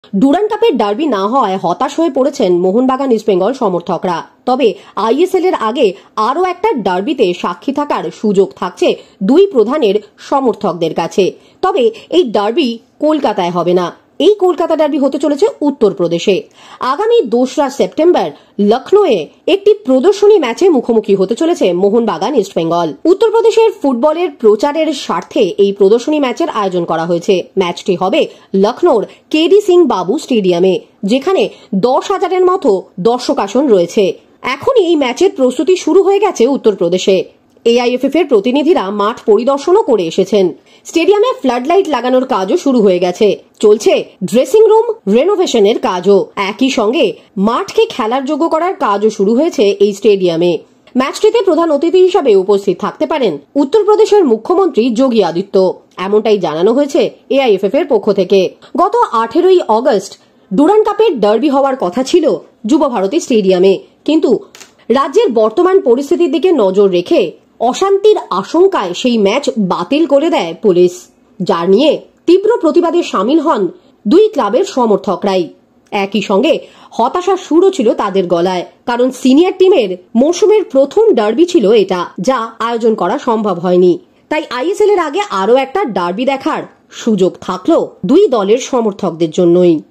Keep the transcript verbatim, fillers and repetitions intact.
Durand কাপের derby না হওয়ায় হতাশ হয়ে পড়েছেন মোহনবাগান ইস্টবেঙ্গল সমর্থকরা। তবে আইএসএল এর আগে আরও একটা ডার্বিতে সাক্ষী থাকার সুযোগ থাকছে দুই প্রধানের সমর্থকদের কাছে। তবে এই ডার্বি কলকাতায় হবে না, এই কলকাতা ডার্বি হতে চলেছে উত্তরপ্রদেশে। আগামী দোসরা সেপ্টেম্বর লখনৌয়ে একটি প্রদর্শনী ম্যাচে মুখোমুখি হতে চলেছে মোহনবাগান ইস্টবেঙ্গল। উত্তরপ্রদেশের ফুটবলের প্রচারের স্বার্থে এই প্রদর্শনী ম্যাচের আয়োজন করা হয়েছে। ম্যাচটি হবে লখনৌর কেডি সিং বাবু স্টেডিয়ামে, যেখানে দশ হাজারের মতো দর্শক আসন রয়েছে। এখনই এই ম্যাচের প্রস্তুতি শুরু হয়ে গেছে উত্তরপ্রদেশে। এআইএফএফ এর প্রতিনিধিরা মাঠ পরিদর্শনও করে এসেছেন। স্টেডিয়ামে ফ্লাড লাইট লাগানোর কাজও শুরু হয়ে গেছে। চলছে ড্রেসিং রুম রেনোভেশনের কাজও। একই সঙ্গে মাঠকে খেলার যোগ্য করার কাজও শুরু হয়েছে এই স্টেডিয়ামে। ম্যাচটিতে প্রধান অতিথি হিসাবে উপস্থিত থাকতে পারেন উত্তরপ্রদেশের মুখ্যমন্ত্রী যোগী আদিত্য, এমনটাই জানানো হয়েছে এআইএফএফ এর পক্ষ থেকে। গত আঠেরোই অগস্ট ডুরান্ড কাপের ডার্বি হওয়ার কথা ছিল যুব ভারতী স্টেডিয়ামে, কিন্তু রাজ্যের বর্তমান পরিস্থিতির দিকে নজর রেখে অশান্তির আশঙ্কায় সেই ম্যাচ বাতিল করে দেয় পুলিশ, যার নিয়ে তীব্র প্রতিবাদে সামিল হন দুই ক্লাবের সমর্থকরাই। একই সঙ্গে হতাশার সুরও ছিল তাদের গলায়, কারণ সিনিয়র টিমের মৌসুমের প্রথম ডার্বি ছিল এটা, যা আয়োজন করা সম্ভব হয়নি। তাই আইএসএল এর আগে আরও একটা ডার্বি দেখার সুযোগ থাকলো দুই দলের সমর্থকদের জন্যই।